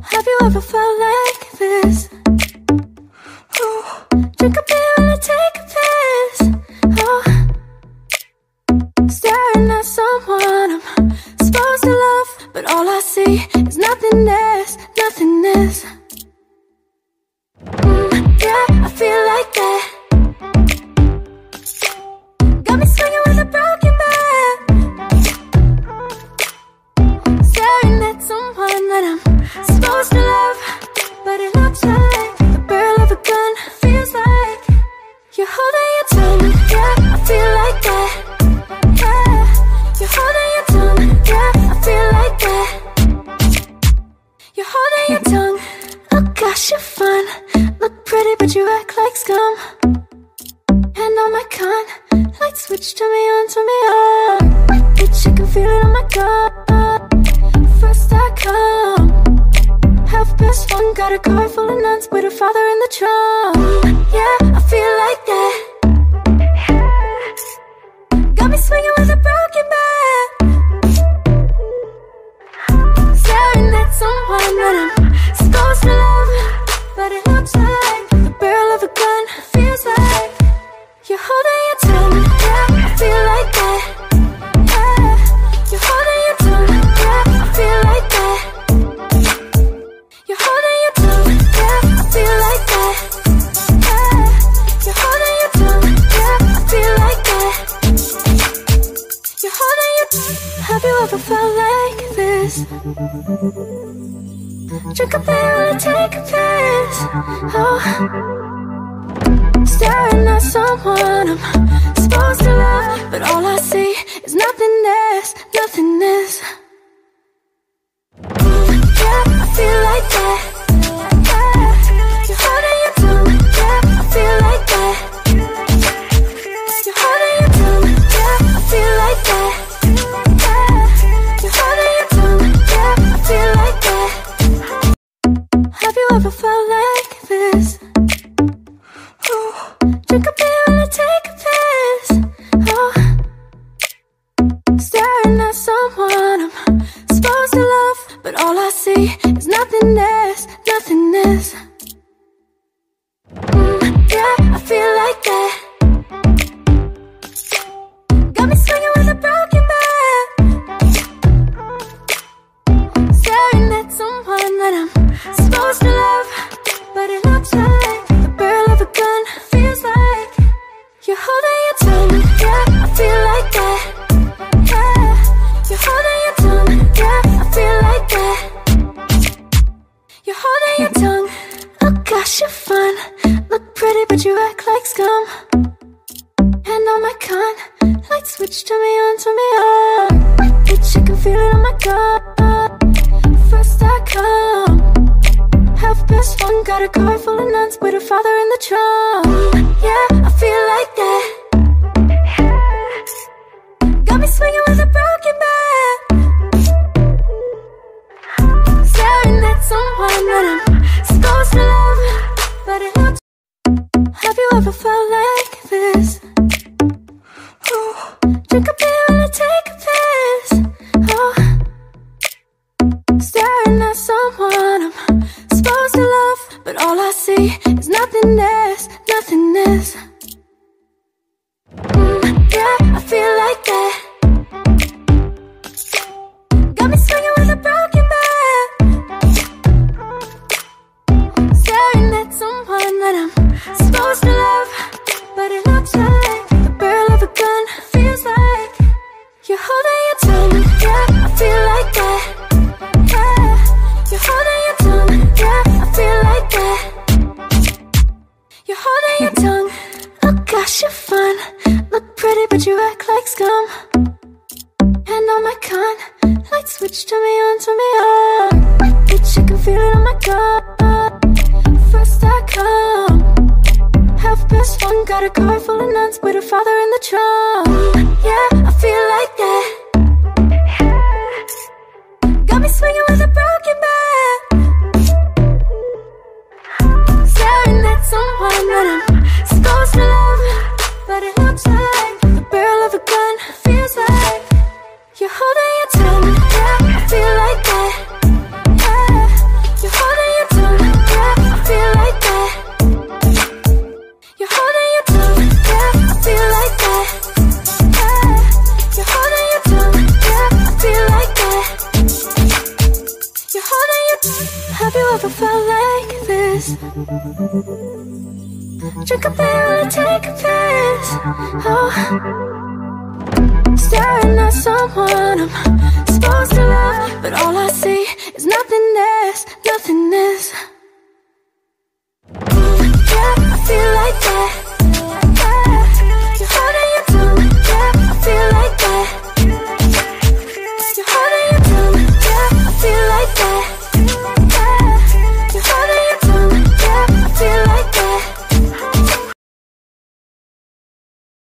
Have you ever felt like this? Oh, drink a beer and I take a piss. Oh, staring at someone I'm supposed to love, but all I see is nothingness, nothingness. Yeah, I feel like that. Got me swinging with a broken bat, staring at someone that I'm supposed to love, but it looks like the barrel of a gun. Feels like you're holding your tongue. Yeah, I feel like that. Yeah, you're holding your tongue. Yeah, I feel like that. You're holding your tongue. Oh gosh, you're fun. Look pretty, but you act like scum. And on my con, light switch, turn me on, turn me on. Bitch, you can feel it on my gun. First I come, half past one, got a car full of nuns with her father in the trunk. Yeah, I feel like that. Got me swinging with a broken bat, staring at someone that I'm supposed to love, but it looks like the barrel of a gun. Feels like you're holding your tongue. Yeah, I feel like that. Yeah, you're holding your tongue. Yeah, I feel like that. You're holding your tongue. Yeah, I feel like that. Yeah, you're holding your tongue. Yeah, I feel like that. You're holding your tongue. Have you ever felt like this? Drink a beer and take a piss. Oh, staring at someone I'm supposed to love, but all I see is nothingness, nothingness. Yeah, I feel like that. Yeah, you're holding your tongue. Yeah, I feel like that. You're holding your tongue. Yeah, I feel like that. Yeah, you're holding your tongue. Yeah, I feel like that. Have you ever felt like this? Oh, drink a beer and I take a piss. Oh, staring at someone I'm supposed to love, but all I see is nothingness, nothingness. Yeah, I feel like that. Got me swinging with a broken bat, staring at someone that I'm supposed to love, but it looks like the barrel of a gun. Feels like you're holding your tongue. Yeah, I feel like that. Yeah, you're holding your tongue. Yeah, I feel like that. You're holding your tongue. Oh gosh, you're fun. Look pretty, but you act like scum. And on my con, light switch, turn me on, turn me on. Bitch, you can feel it on my gun. First I come, half past one, got a car full of nuns with her father in the trunk. Yeah, I feel like that. Got me swinging with a broken bat, staring at someone that I'm supposed to love, but it looks. Have you ever felt like this? Oh, drink a beer and I take a piss. Oh, staring at someone I'm supposed to love, but all I see is nothingness, nothingness. Yeah, I feel like that. Got me swinging with a broken bat, staring at someone that I'm supposed to love, but it looks like the barrel of a gun. Feels like you're holding your tongue. Yeah, I feel like that. Yeah, you're holding your tongue. Yeah, I feel like that. You're holding your tongue. Oh gosh, you're fun. Look pretty, but you act like scum. And on my con, light switch, turn me on, turn me on. Bitch, you can feel it on my gun. First I come, half past one, got a car full of nuns with her father in the trunk. Yeah, I feel like that. Got me swinging with a broken bat, staring at someone that I'm supposed to love, but it looks like the barrel of a gun. Feels like you're holding your tongue. Yeah, I feel like that. Yeah, you're Drink a beer, take a piss. Oh, staring at some